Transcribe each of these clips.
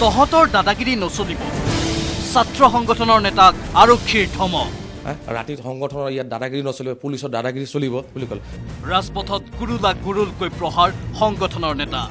তহঁতৰ দাদাগিৰি নচলিব ছাত্ৰ সংগঠনৰ নেতাক আৰক্ষীৰ ধমক ৰাতি সংগঠনৰ ইয়াত দাদাগিৰি নচলিব পুলিচৰ দাদাগিৰি চলিব বুলি ক'লে ৰাজপথত গুৰুলকৈ প্ৰহাৰ সংগঠনৰ নেতা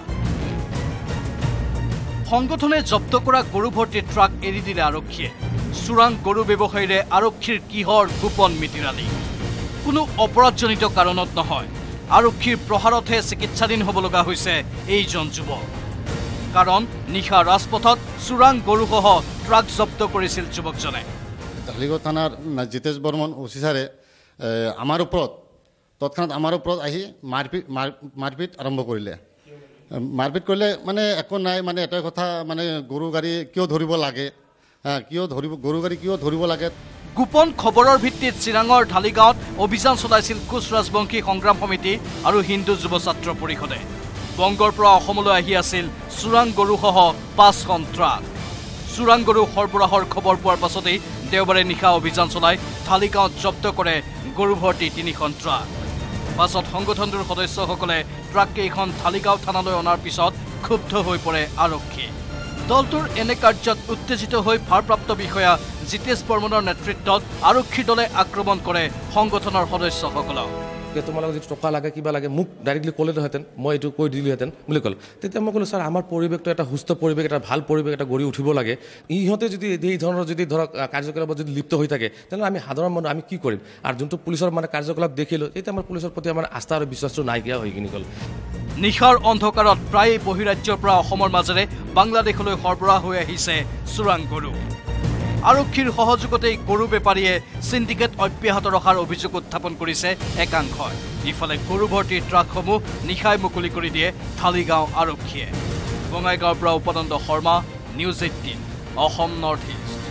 সংগঠনে জব্দ কৰা গৰু ভৰ্তি ট্ৰাক এৰি দিলে আৰক্ষীয়ে চোৰাং গৰু ব্যৱসায়ীৰে আৰক্ষীৰ কিহৰ গোপন মিতিৰালি কোনো অপৰাধজনিত কাৰণত নহয় আৰক্ষীৰ প্ৰহাৰতহে চিকিৎসাধীন হ'ব লগা হৈছে এইজন যুৱক কাৰণ নিশা ৰাজপথত চোৰাং গৰুসহ ট্ৰাক জব্দ কৰিছিল যুৱকজনে ঢালিগড় থানাৰ জিতেশ বৰ্মন অফিচাৰে আমাৰ ওপৰত তৎক্ষণাৎ আমাৰ ওপৰত আহি মাৰপিট আৰম্ভ কৰিলে মাৰপিট কৰিলে মানে একো নাই মানে এটা কথা মানে গৰু গাড়ী কিয় ধৰিব লাগে গৰু গাড়ী কিয় ধৰিব লাগে গোপন খবৰৰ ভিত্তিত চিৰাঙৰ ঢালিগাঁৱত অভিযান চলাইছিল কোচ ৰাজবংশী সংগ্ৰাম সমিতি আৰু হিন্দু যুৱ ছাত্ৰ পৰিষদে বংগৰ পৰা অসমলৈ আহি আছিল চোৰাং গৰুসহ 5খন ট্ৰাক চোৰাং গৰু সৰবৰাহৰ খবৰ পোৱাৰ পাছতেই দেওবাৰে নিশা অভিযান চলাই ঢালিগাঁৱত জব্দ কৰে গৰু ভৰ্তি 3খন ট্ৰাক পাছত সংগঠনটোৰ সদস্যসকলে ট্ৰাককেইখন ঢালিগাঁও থানালৈ অনাৰ পিছত ক্ষুব্ধ হৈ পৰে আৰক্ষী দলটোৰ এনে কাৰ্যত উত্তেজিত হৈ ভাৰপ্ৰাপ্ত বিষয়া জিতেশ বৰ্মনৰ নেতৃত্বত আৰক্ষী দলে আক্ৰমণ কৰে সংগঠনৰ সদস্যসকলক তোমালোকক যদি টকা লাগে কিবা লাগে মোক ডাইৰেক্টলি ক'লেহেঁতেন মই এইটো কৈ দিলোহেঁতেন বুলি ক'লে তেতিয়া মই ক'লোঁ ছাৰ আমাৰ পৰিৱেশটো এটা সুস্থ পৰিৱেশ এটা ভাল পৰিৱেশ এটা গঢ়ি উঠিব লাগে ইহঁতে যদি এই ধৰণৰ যদি ধৰক কাৰ্যকলাপত যদি লিপ্ত হৈ থাকে তেনেহ'লে আমি সাধাৰণ মানুহ আমি কি কৰিম আৰু যোনটো পুলিচৰ মানে কাৰ্যকলাপ দেখিলোঁ তেতিয়া আমাৰ পুলিচৰ প্ৰতি আমাৰ আস্থা আৰু বিশ্বাসটো নাইকিয়া হৈ কিনি গ'ল নিশাৰ অন্ধকাৰত প্ৰায় বহিৰাজ্যৰ পৰা অসমৰ মাজেৰে বাংলাদেশলৈ সৰবৰাহ হৈ আহিছে চোৰাং গৰু আৰক্ষীৰ সহযোগতেই গৰু বেপাৰীয়ে সিন্ডিকেট অব্যাহত ৰখাৰ অভিযোগ উত্থাপন কৰিছে একাংশই ইফালে গৰু ভৰ্তি ট্ৰাকসমূহ নিশাই মুকলি কৰি দিয়ে ঢালিগাঁও আৰক্ষীয়ে বঙাইগাঁৱৰ পৰা Upananda Sharma news 18 Assam north east